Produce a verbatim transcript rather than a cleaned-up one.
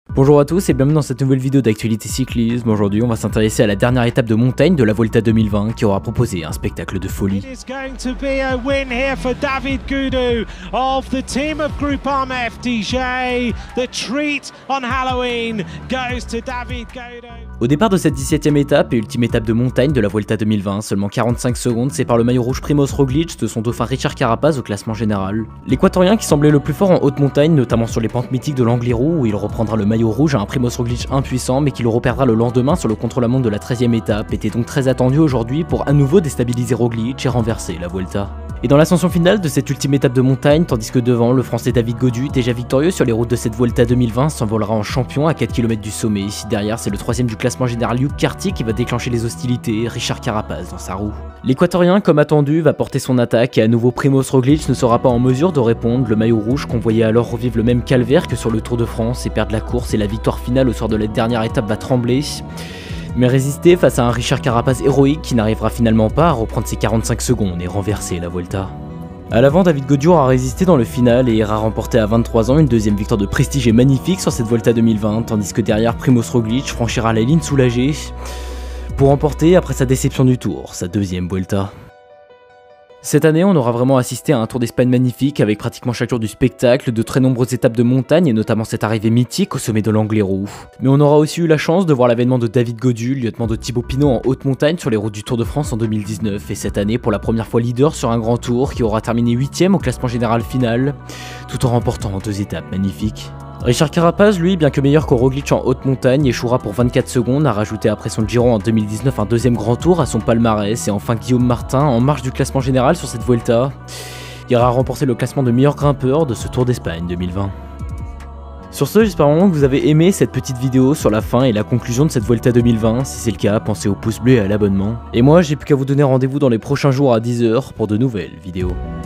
Bonjour à tous et bienvenue dans cette nouvelle vidéo d'actualité cyclisme. Aujourd'hui on va s'intéresser à la dernière étape de montagne de la Vuelta deux mille vingt qui aura proposé un spectacle de folie. Au départ de cette dix-septième étape et ultime étape de montagne de la Vuelta deux mille vingt, seulement quarante-cinq secondes séparent le maillot rouge Primoz Roglic de son dauphin Richard Carapaz au classement général. L'équatorien qui semblait le plus fort en haute montagne, notamment sur les pentes mythiques de l'Angliru où il reprendra le maillot rouge à un Primoz Roglic impuissant mais qui le reperdra le lendemain sur le contre-la-montre de la treizième étape, était donc très attendu aujourd'hui pour à nouveau déstabiliser Roglic et renverser la Vuelta. Et dans l'ascension finale de cette ultime étape de montagne, tandis que devant, le français David Gaudu, déjà victorieux sur les routes de cette Vuelta deux mille vingt, s'envolera en champion à quatre kilomètres du sommet. Derrière, c'est le troisième du classement général Hugh Carty qui va déclencher les hostilités, Richard Carapaz dans sa roue. L'équatorien, comme attendu, va porter son attaque et à nouveau Primoz Roglic ne sera pas en mesure de répondre, le maillot rouge qu'on voyait alors revivre le même calvaire que sur le Tour de France et perdre la course et la victoire finale au soir de la dernière étape va trembler. Mais résister face à un Richard Carapaz héroïque qui n'arrivera finalement pas à reprendre ses quarante-cinq secondes et renverser la Vuelta. À l'avant, David Gaudu a résisté dans le final et ira remporter à vingt-trois ans une deuxième victoire de prestige et magnifique sur cette Vuelta deux mille vingt, tandis que derrière Primoz Roglic franchira la ligne soulagé pour remporter, après sa déception du Tour, sa deuxième Vuelta. Cette année, on aura vraiment assisté à un Tour d'Espagne magnifique avec pratiquement chaque jour du spectacle, de très nombreuses étapes de montagne et notamment cette arrivée mythique au sommet de l'Angliru. Mais on aura aussi eu la chance de voir l'avènement de David Gaudu, lieutenant de Thibaut Pinot en haute montagne sur les routes du Tour de France en deux mille dix-neuf et cette année pour la première fois leader sur un grand tour qui aura terminé huitième au classement général final, tout en remportant deux étapes magnifiques. Richard Carapaz, lui, bien que meilleur que Roglic en haute montagne, échouera pour vingt-quatre secondes, a rajouté après son Giro en deux mille dix-neuf un deuxième grand tour à son palmarès, et enfin Guillaume Martin, en marge du classement général sur cette Vuelta, ira remporter le classement de meilleur grimpeur de ce Tour d'Espagne deux mille vingt. Sur ce, j'espère vraiment que vous avez aimé cette petite vidéo sur la fin et la conclusion de cette Vuelta deux mille vingt. Si c'est le cas, pensez au pouce bleu et à l'abonnement. Et moi, j'ai plus qu'à vous donner rendez-vous dans les prochains jours à dix heures pour de nouvelles vidéos.